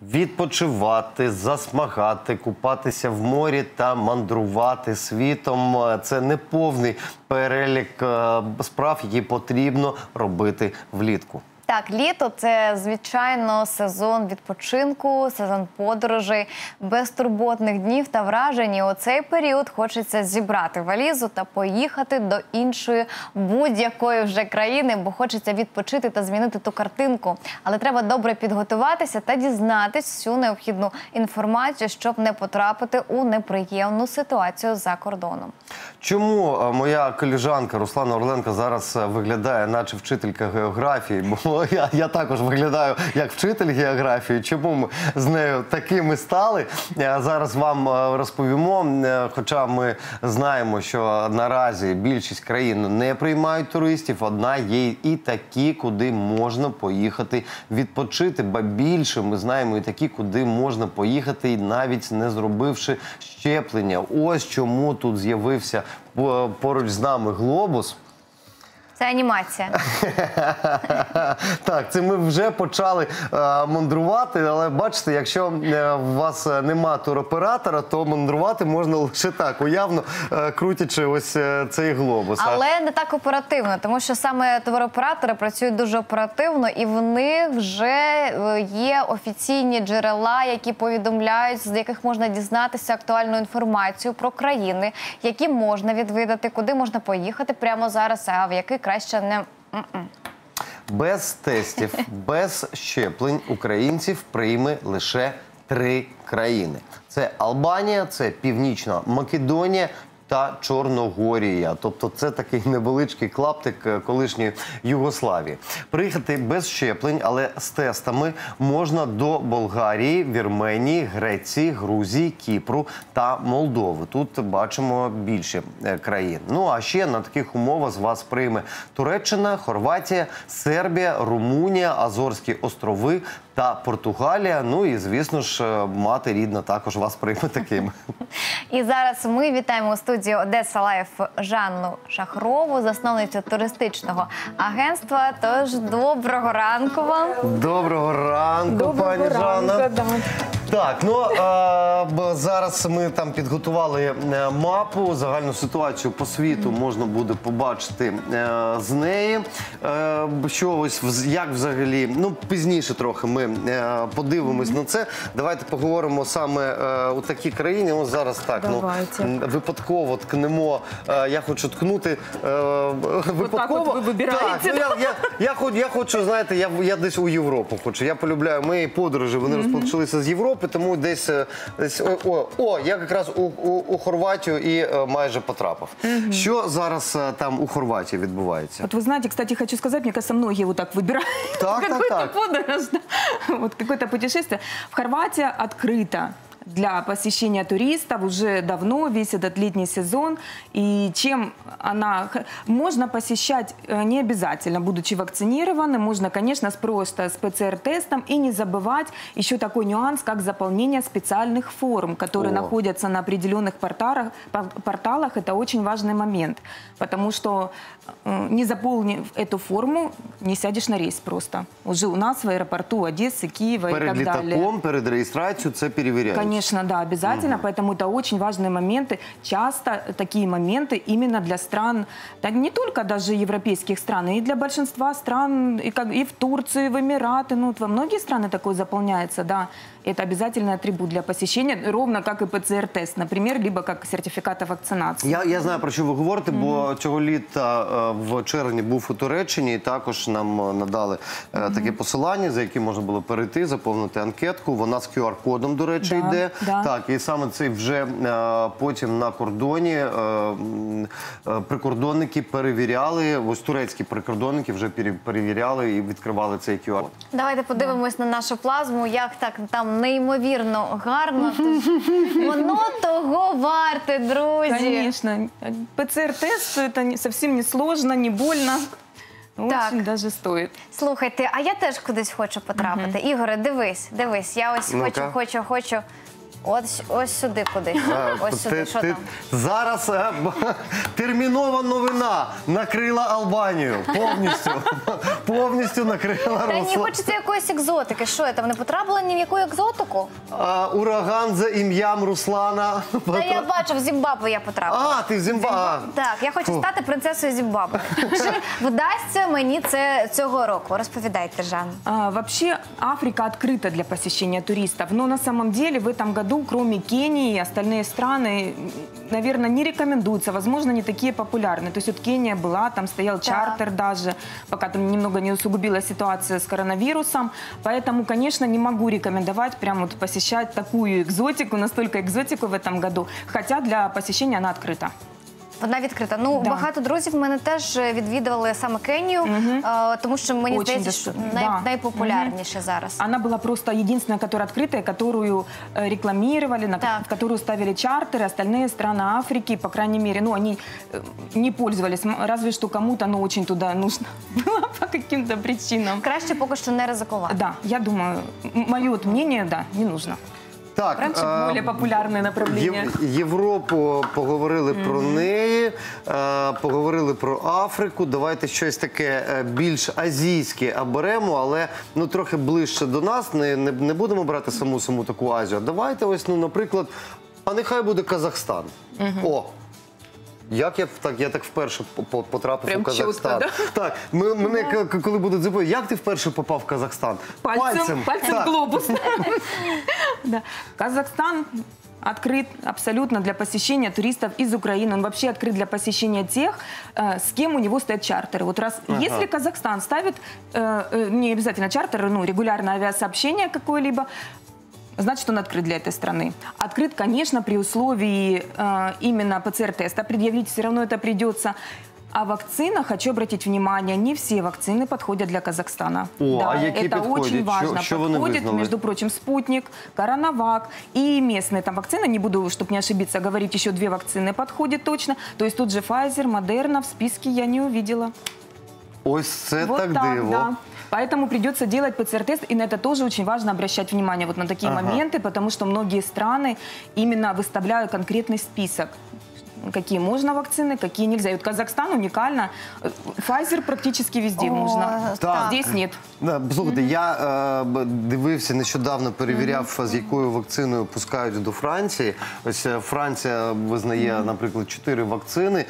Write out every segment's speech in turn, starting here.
Відпочивати, засмагати, купатися в морі та мандрувати світом – це не повний перелік справ, які потрібно робити влітку. Так, літо – це, звичайно, сезон відпочинку, сезон подорожей, безтурботних днів та вражень. І у цей період хочеться зібрати валізу та поїхати до іншої будь-якої вже країни, бо хочеться відпочити та змінити ту картинку. Але треба добре підготуватися та дізнатись всю необхідну інформацію, щоб не потрапити у неприємну ситуацію за кордоном. Чому моя колежанка Руслана Орленко зараз виглядає, наче вчителька географії? Бо я також виглядаю як вчитель географії. Чому ми з нею такими стали? Зараз вам розповімо. Хоча ми знаємо, що наразі більшість країн не приймають туристів, однак є і такі, куди можна поїхати відпочити. Ба більше ми знаємо і такі, куди можна поїхати, навіть не зробивши щеплення. Ось чому тут з'явився поруч з нами глобус. Це анімація. Так, це ми вже почали мандрувати, але бачите, якщо у вас нема туроператора, то мандрувати можна лише так, уявно крутячи ось цей глобус. Але не так оперативно, тому що саме туроператори працюють дуже оперативно, і в них вже є офіційні джерела, які повідомляють, з яких можна дізнатися актуальну інформацію про країни, які можна відвідати, куди можна поїхати прямо зараз, а в який краще не... Без тестів, без щеплень українців прийме лише 3 країни. Це Албанія, це Північна Македонія та Чорногорія. Тобто це такий невеличкий клаптик колишньої Югославії. Приїхати без щеплень, але з тестами можна до Болгарії, Вірменії, Греції, Грузії, Кіпру та Молдови. Тут бачимо більше країн. Ну а ще на таких умовах з вас прийме Туреччина, Хорватія, Сербія, Румунія, Азорські острови та Португалія. Ну і, звісно ж, мати рідна також вас прийме такими. І зараз ми вітаємо у студії Одеса Лайф Жанну Шахрову, засновницю туристичного агентства. Тож, доброго ранку вам. Доброго ранку, пані Жанна. Так, ну зараз ми там підготували мапу, загальну ситуацію по світу можна буде побачити з неї. Що ось, як взагалі, ну пізніше трохи ми подивимось на це. Давайте поговоримо саме у такій країні. Ось зараз так, ну, випадково ткнемо, я хочу ткнути, випадково. Так, ви вибираєте. Так, ну, я хочу, знаєте, я десь у Європу хочу. Я полюбляю мої подорожі, вони розпочалися з Європи, тому десь я якраз у Хорватію і майже потрапив. Що зараз там у Хорватії відбувається? Вот вы знаете, кстати, хочу сказать, мне кажется, многие вот так выбирают какой-то подорож, вот какое-то путешествие. В Хорватии открыто для посещения туристов уже давно, весь этот летний сезон. И чем она... Можно посещать не обязательно, будучи вакцинированным. Можно, конечно, просто с ПЦР-тестом. И не забывать еще такой нюанс, как заполнение специальных форм, которые находятся на определенных порталах. Это очень важный момент. Потому что не заполнив эту форму, не сядешь на рейс просто. Уже у нас в аэропорту Одессы, Киева и так далее. Перед літаком, перед реєстрацією це перевіряють? Конечно, да, обязательно. Поэтому это очень важные моменты. Часто такие моменты именно для стран, да, не только даже европейских стран, и для большинства стран, и в Турции, в Эмираты, ну, во многие страны такое заполняется, да. Это обязательный атрибут для посещения, ровно как и ПЦР-тест, например, либо как сертификат о вакцинации. Я знаю, про що ви говорите, бо цього літа в червні був у Туреччині, і також нам надали таке посилання, за яким можна було перейти, заповнити анкетку. Вона з QR-кодом, до речі, йде. Так, і саме це вже потім на кордоні прикордонники перевіряли, ось турецькі прикордонники вже перевіряли і відкривали цей QR-код. Давайте подивимось на нашу плазму, як так там неймовірно гарно. Воно того варте, друзі. Конечно. ПЦР-тест, это совсем не сложно, не больно. Очень даже стоит. Слухайте, а я теж кудись хочу потрапити. Ігоре, дивись, я ось хочу. Ось сюди кудись. Ось сюди, що там? Зараз термінова новина накрила Албанію. Повністю накрила Та ні, Руслан. хочеться якоїсь екзотики. Що я там не потрапила ні в яку екзотику? Ураган за ім'ям Руслана. Та я бачу, в Зімбабве я потрапила. Ти в Зімбабве. Так, я хочу стати принцесою Зімбабве. Чи вдасться мені це цього року? Розповідайте, Жанна. Вообще Африка открыта для посещения туристов, но на самом деле в этом году, кроме Кении, остальные страны, наверное, не рекомендуются, возможно, не такие популярные. То есть вот Кения была, там стоял чартер даже, пока там немного не усугубилась ситуация с коронавирусом, поэтому, конечно, не могу рекомендовать прям вот посещать такую экзотику, настолько экзотику в этом году, хотя для посещения она открыта. Вона відкрита. Ну, Да. багато друзів мене теж відвідували саме Кенію, тому що мені Очень здається, що доступно. Да. найпопулярніше зараз. Она была просто единственная, которая открытая, которую рекламировали, Так. в которую ставили чартеры. Остальные страны Африки, по крайней мере, ну, они не пользовались. Разве что кому-то, ну, очень туда нужно было по каким-то причинам. Краще поки що не ризикувати. Да, я думаю, мое вот мнение, да, не нужно. Так, Раньше более популярное направление. Європу поговорили про неї, поговорили про Африку. Давайте щось таке більш азійське оберемо, але ну трохи ближче до нас. Не будемо брати саму таку Азію. Давайте ось, ну, наприклад, а нехай буде Казахстан. О! Я так вперше потрапив Прям у Казахстан. чітко, да? Так, мене коли будуть запитати, як ти вперше попав в Казахстан? Пальцем Так. в глобус. Да. Казахстан открыт абсолютно для посещения туристов из Украины. Он вообще открыт для посещения тех, с кем у него стоят чартеры. Вот раз, если Казахстан ставит, не обязательно чартеры, ну, регулярное авиасообщение какое-либо, значит, он открыт для этой страны. Открыт, конечно, при условии именно ПЦР-теста. Предъявить все равно это придется. А вакцина, хочу обратить внимание, не все вакцины подходят для Казахстана. О, а які это підходять? очень важно. Що вони Подходит, визнали? между прочим, Спутник, Коронавак и местные там вакцины. Не буду, чтобы не ошибиться, говорить, еще 2 вакцины подходят точно. То есть тут же Pfizer, Moderna в списке я не увидела. Ось це Вот так так, диво. да. Поэтому придется делать ПЦР-тест, и на это тоже очень важно обращать внимание вот на такие моменты, потому что многие страны именно выставляют конкретный список. Какие можно вакцины, какие нельзя. И вот Казахстан уникально. Pfizer практически везде можно. Так. Здесь нет. Слухайте, я дивився нещодавно, перевіряв, з якою вакциною пускають до Франції. Ось Франція визнає, наприклад, 4 вакцини.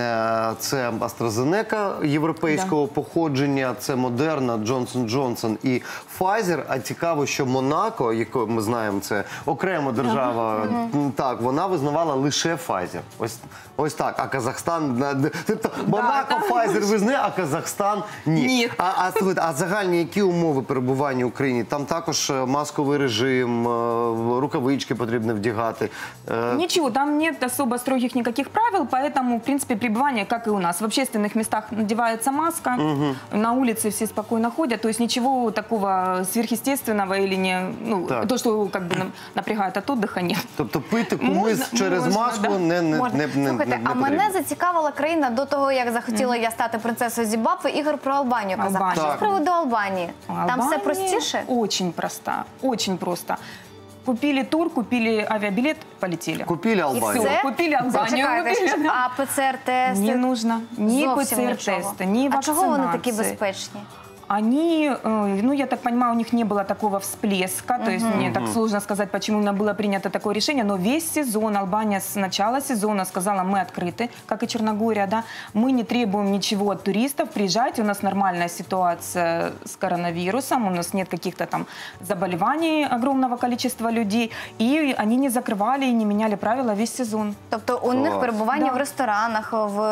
Це AstraZeneca європейського походження, це Moderna, Johnson & Johnson і Pfizer. А цікаво, що Монако, яку ми знаємо, це окрема держава, так, вона визнавала лише Pfizer. Ось так. А Казахстан, тобто Монако, Pfizer визнає, а Казахстан ні. Ні. А загальні які умови перебування в Україні? Там також масковий режим, рукавички потрібно вдягати. Ничего, там нет особо строгих никаких правил, поэтому, в принципе, пребывание, как и у нас. В общественных местах надевается маска, на улице все спокойно ходят, то есть ничего такого сверхъестественного или не, ну, Так. то, что как бы напрягает от отдыха, нет. Тобто пити кумис Можна, через можна, маску да. не Слухайте, а потрібно. мене зацікавила країна до того, як захотіла я стати принцесою Зімбабве. Ігор про Албанію казав. А Албанія. що з приводу Албанії? Там все Албания простіше? Очень просто, очень просто. Купили тур, купили авиабилет, полетели. Купили Албанію. Все. Купили Албанію, Зачекайте, купили. а ПЦР-тести? Не нужно ни Зовсім ПЦР-теста, нічого. ни А чого вони такі вакцинации. безпечні? Они, ну, я так понимаю, у них не было такого всплеска, то есть мне так сложно сказать, почему именно было принято такое решение, но весь сезон Албания с начала сезона сказала, мы открыты, как и Черногория, да, мы не требуем ничего от туристов, приезжайте, у нас нормальная ситуация с коронавирусом, у нас нет каких-то там заболеваний огромного количества людей, и они не закрывали и не меняли правила весь сезон. Тобто у них перебування Да. в ресторанах,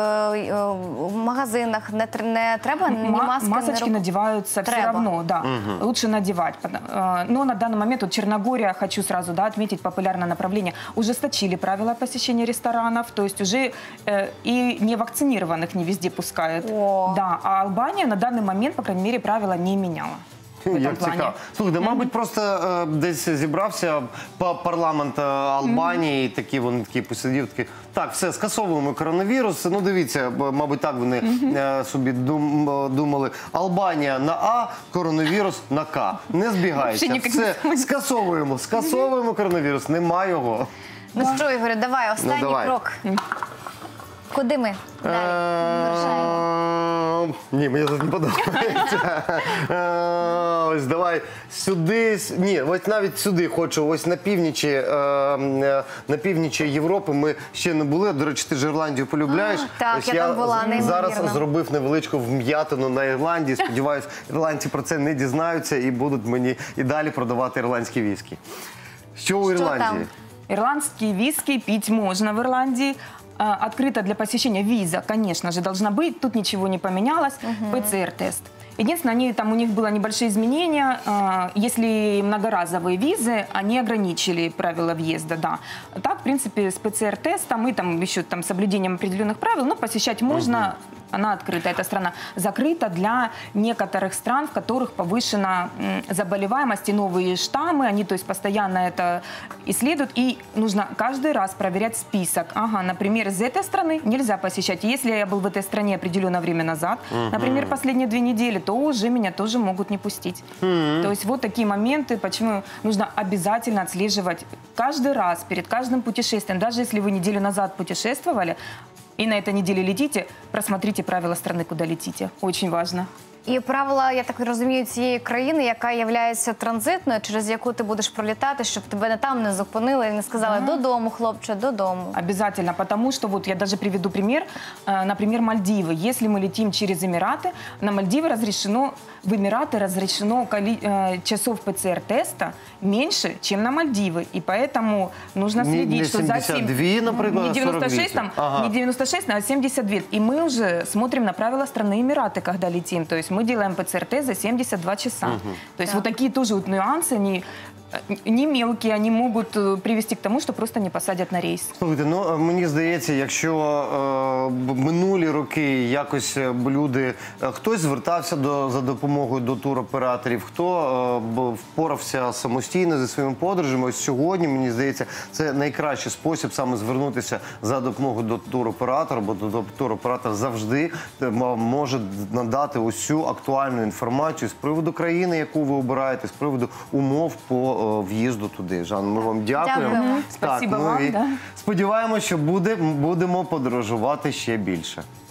в магазинах не треба ні маски, Масочки ні надеваются все Треба. равно, да. Лучше надевать. Но на данный момент вот Черногория, хочу сразу, да, отметить популярное направление, ужесточили правила посещения ресторанов, то есть уже и невакцинированных не везде пускают. О. Да, а Албания на данный момент, по крайней мере, правила не меняла. в этом Як плане. цікаво. Слухайте, мабуть, просто десь зібрався парламент Албанії, такі вони такі посидів, такі, так, все, скасовуємо коронавірус. Ну, дивіться, мабуть, так вони собі думали. Албанія на А, коронавірус на К. Не збігається. Вообще ніяк не Все, сходиться. скасовуємо коронавірус, нема його. Ну що, Ігорю, давай, останній давай. крок. Куди ми? Далі. Вирушаємо. Ні, мені тут не подобається. Ось давай сюди. Ні, ось навіть сюди хочу. Ось на північі Європи ми ще не були. До речі, ти ж Ірландію полюбляєш. Так, Ось я там була, неймовірно. зараз зробив невеличку вм'ятину на Ірландії. Сподіваюсь, ірландці про це не дізнаються і будуть мені і далі продавати ірландські віскі. Що у Ірландії? там? Ирландские виски пить можно в Ирландии. Открыто для посещения виза, конечно же, должна быть. Тут ничего не поменялось. ПЦР-тест. Единственное, у них было небольшие изменения. Если многоразовые визы, они ограничили правила въезда, да. Так, в принципе, с ПЦР-тестом и там еще там соблюдением определенных правил, но посещать можно. Она открыта, эта страна. Закрыта для некоторых стран, в которых повышена заболеваемость и новые штаммы. Они, то есть, постоянно это исследуют. И нужно каждый раз проверять список. Ага, например, из этой страны нельзя посещать. Если я был в этой стране определенное время назад, например, последние 2 недели, то уже меня тоже могут не пустить. То есть вот такие моменты, почему нужно обязательно отслеживать каждый раз, перед каждым путешествием. Даже если вы неделю назад путешествовали, и на этой неделе летите, просмотрите правила страны, куда летите. Очень важно. І правила, я так розумію, цієї країни, яка є транзитною, через яку ти будеш пролітати, щоб тебе там не зупинили і не сказали «додому, хлопче, додому». Обязательно, потому что вот я даже приведу пример. Например, Мальдивы. Если мы летим через Эмираты, на Мальдивы в Эмираты разрешено часов ПЦР-теста меньше, чем на Мальдивы. И поэтому нужно следить, что за 72, например, не 96, 48. не 96, а 72. И мы уже смотрим на правила страны Эмираты, когда летим. То есть мы делаем ПЦР-тест за 72 часа. То есть вот такие тоже вот нюансы, они не мелкие, они могут привести к тому, что просто не посадят на рейс. Слухайте, ну мені здається, якщо минулі роки якось люди, хтось звертався за допомогою до туроператорів, хто впорався самостійно зі своїми подорожами, ось сьогодні, мені здається, це найкращий спосіб саме звернутися за допомогою до туроператора, бо туроператор завжди може надати усю актуальну інформацію з приводу країни, яку ви обираєте, з приводу умов по в'їзду туди. Жан, ми вам дякуємо. Дякуємо. Спасибо вам, і да. сподіваємося, що будемо подорожувати ще більше.